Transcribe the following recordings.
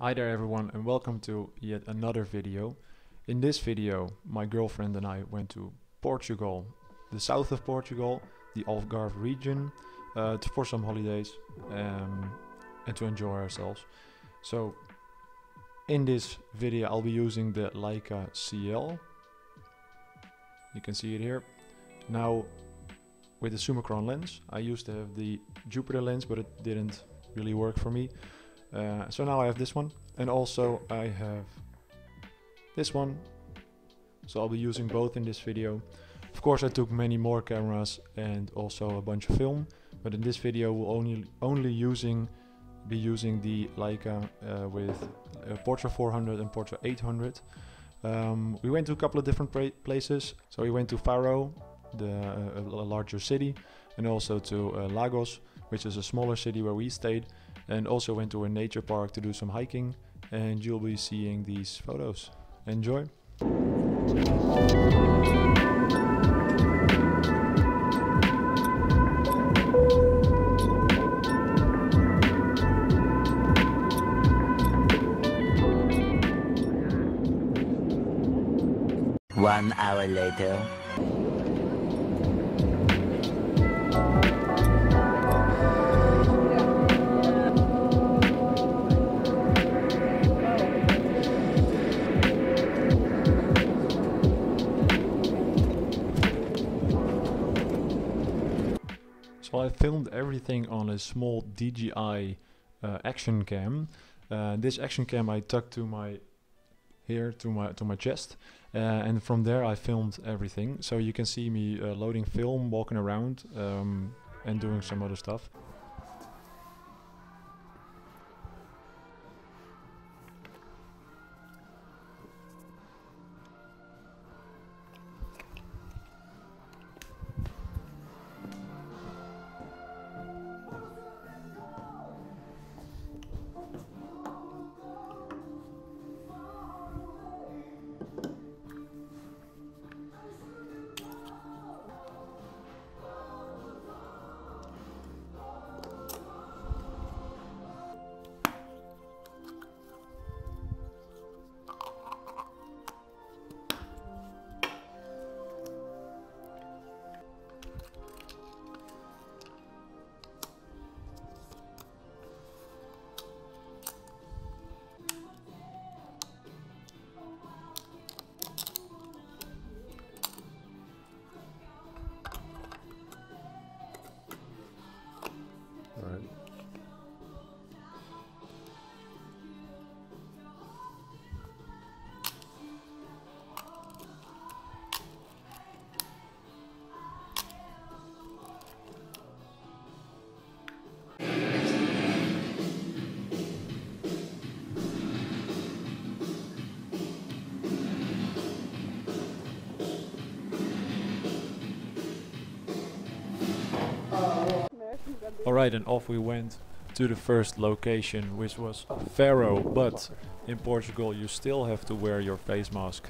Hi there everyone and welcome to yet another video. In this video my girlfriend and I went to Portugal, the south of Portugal, the Algarve region, for some holidays and to enjoy ourselves. So in this video I'll be using the Leica CL. You can see it here. Now with the Summicron lens. I used to have the Jupiter lens but it didn't really work for me. So now I have this one, and also I have this one, so I'll be using both in this video. Of course I took many more cameras and also a bunch of film, but in this video we'll only be using the Leica with Portra 400 and Portra 800. We went to a couple of different places, so we went to Faro, a larger city, and also to Lagos, which is a smaller city where we stayed, and also went to a nature park to do some hiking, and you'll be seeing these photos. Enjoy! One hour later. So I filmed everything on a small DJI action cam. This action cam I tucked to my chest, and from there I filmed everything. So you can see me loading film, walking around, and doing some other stuff. Alright, and off we went to the first location, which was Faro, but in Portugal you still have to wear your face mask.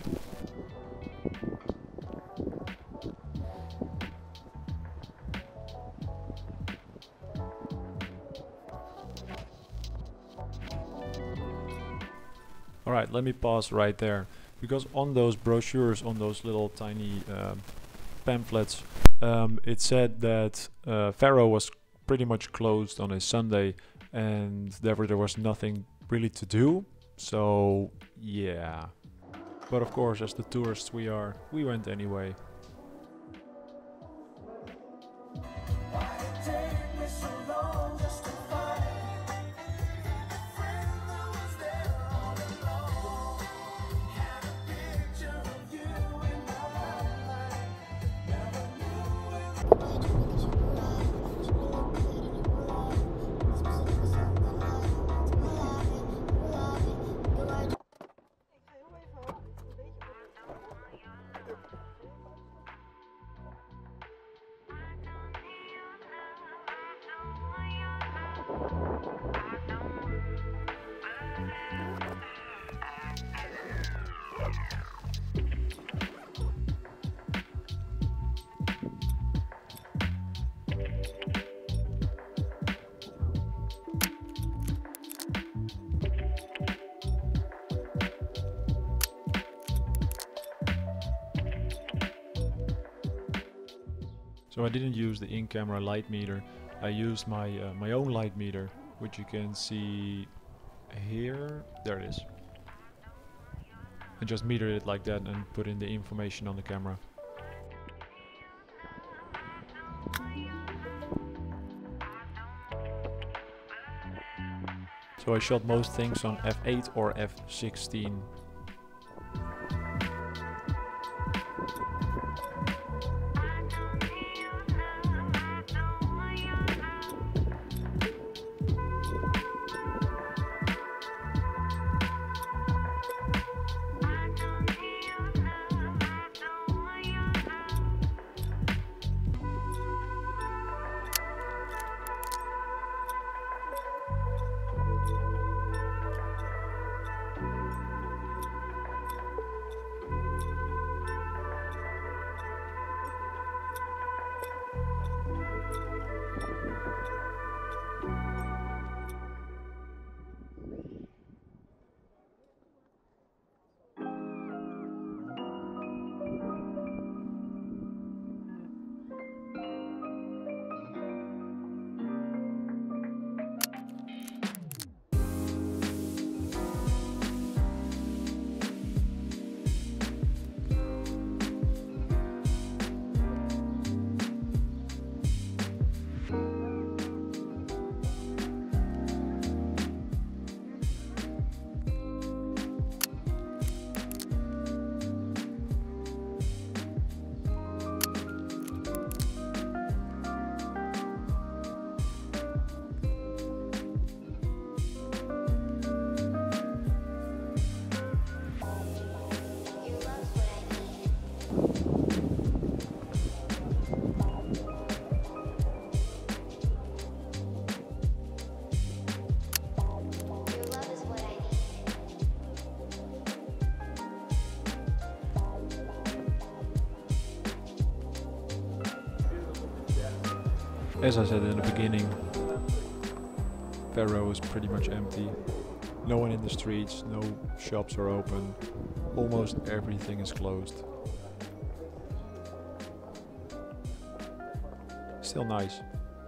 Alright, let me pause right there, because on those brochures, on those little tiny pamphlets, it said that Faro was pretty much closed on a Sunday, and therefore there was nothing really to do. So yeah, but of course, as the tourists we are, we went anyway. So I didn't use the in-camera light meter. I used my my own light meter, which you can see here. There it is. I just metered it like that and put in the information on the camera. So I shot most things on f8 or f16. As I said in the beginning, Faro is pretty much empty. No one in the streets, no shops are open. Almost everything is closed. Still nice.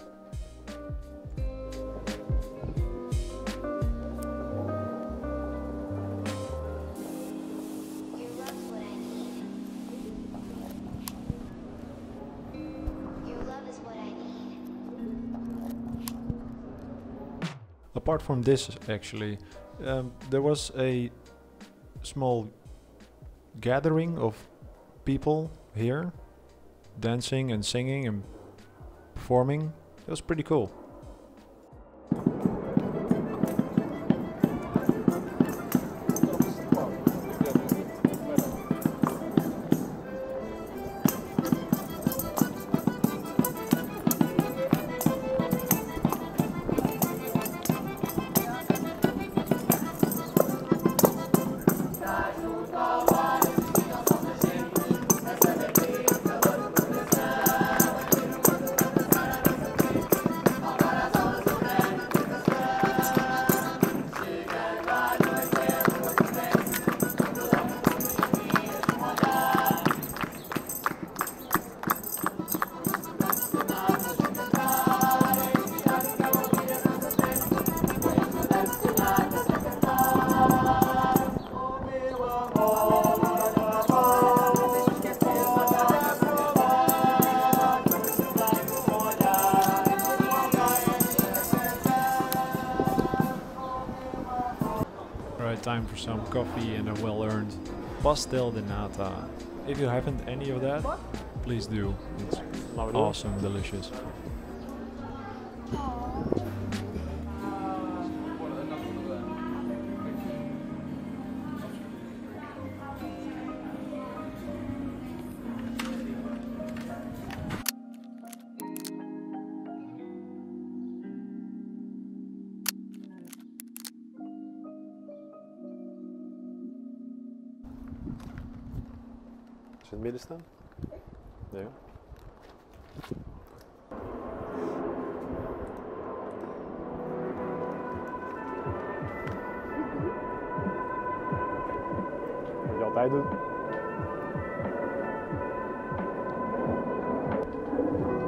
Apart from this, actually, there was a small gathering of people here, dancing and singing and performing. It was pretty cool. Time for some coffee and a well-earned pastel de nata. If you haven't any of that, please do. It's awesome, delicious. In het midden staan? Ja. Wat je altijd doet.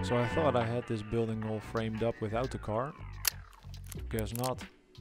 So I thought I had this building all framed up without the car. Guess not.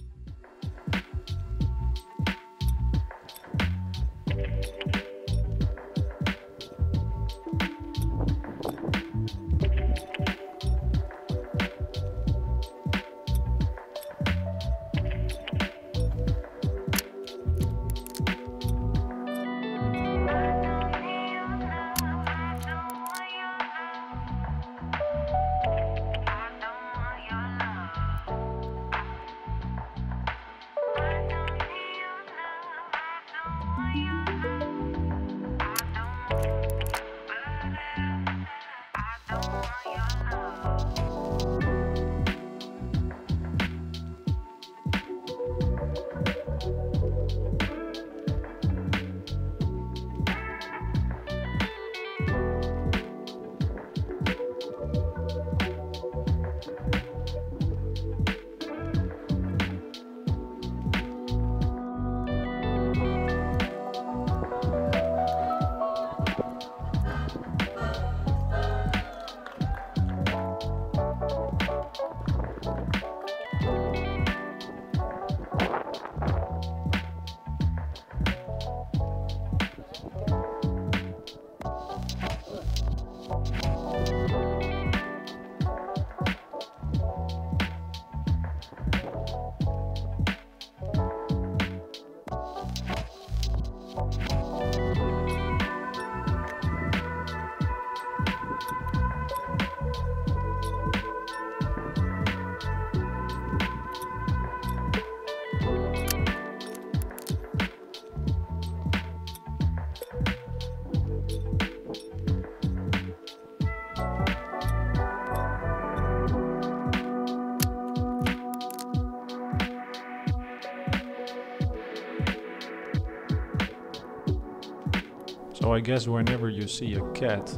So I guess whenever you see a cat,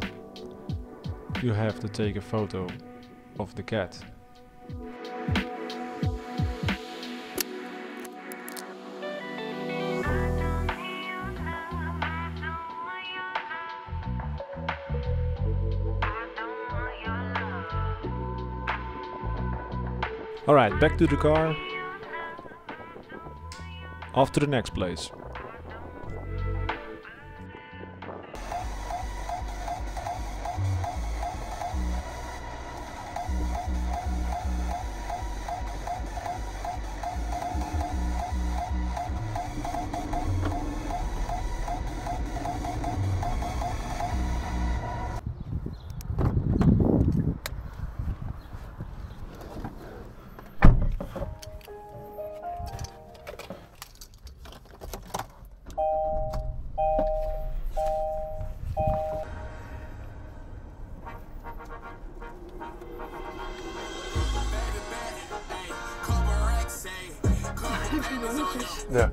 you have to take a photo of the cat. Alright, back to the car. Off to the next place. Ja.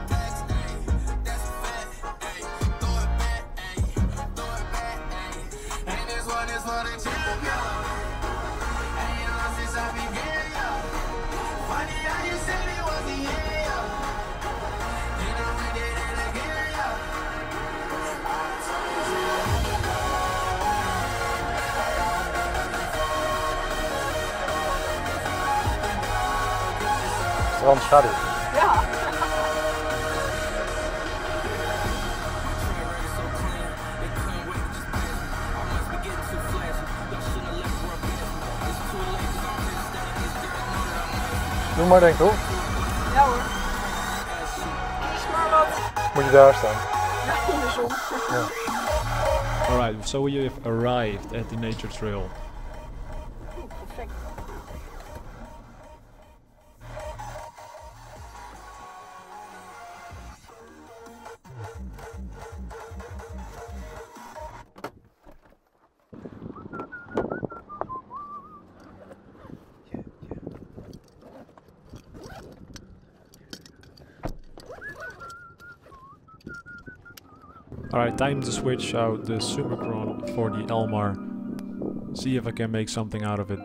Strandschaduw. Ja. Doe maar denk ik, toch? Ja hoor. Kies maar wat. Moet je daar staan. Ja, in de zon. Ja. Alright, so we have arrived at the nature trail. Perfect. Alright, time to switch out the Summicron for the Elmar. See if I can make something out of it.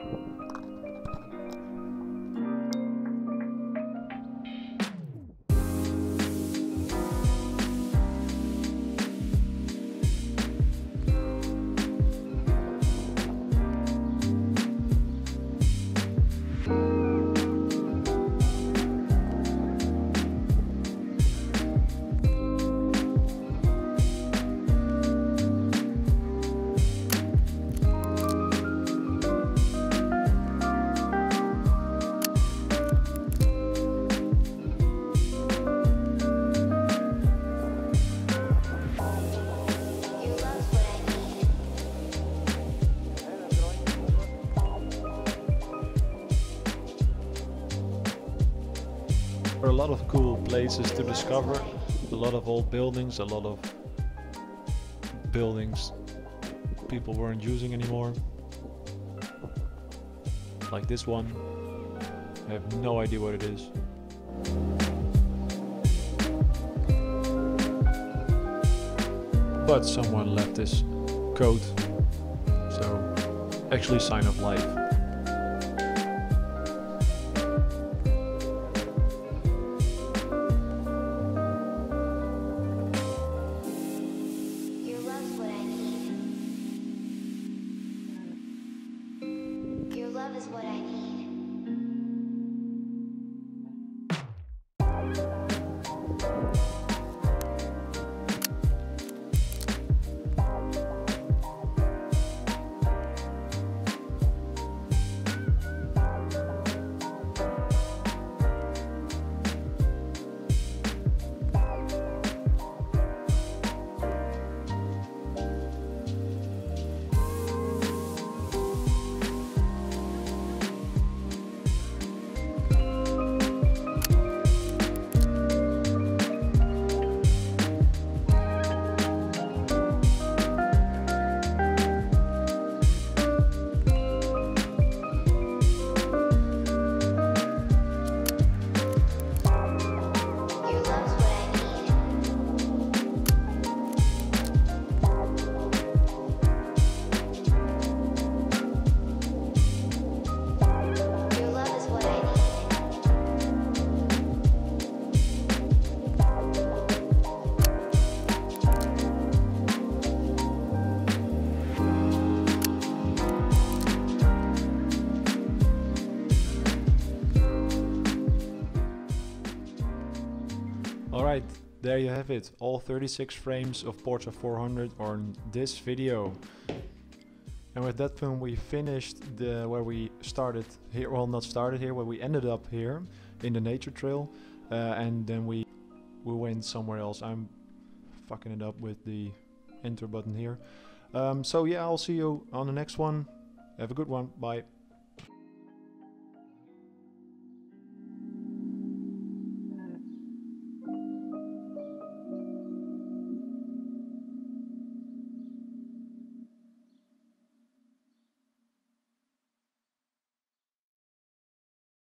There are a lot of cool places to discover, a lot of old buildings, a lot of buildings people weren't using anymore. Like this one. I have no idea what it is. But someone left this coat, so actually sign of life. Your love's what I need. Your love is what I need. Alright, there you have it. All 36 frames of Portra 400 on this video. And with that film we finished where we started here, well not started here, where we ended up here in the nature trail. And then we went somewhere else. I'm fucking it up with the enter button here. So yeah, I'll see you on the next one. Have a good one. Bye.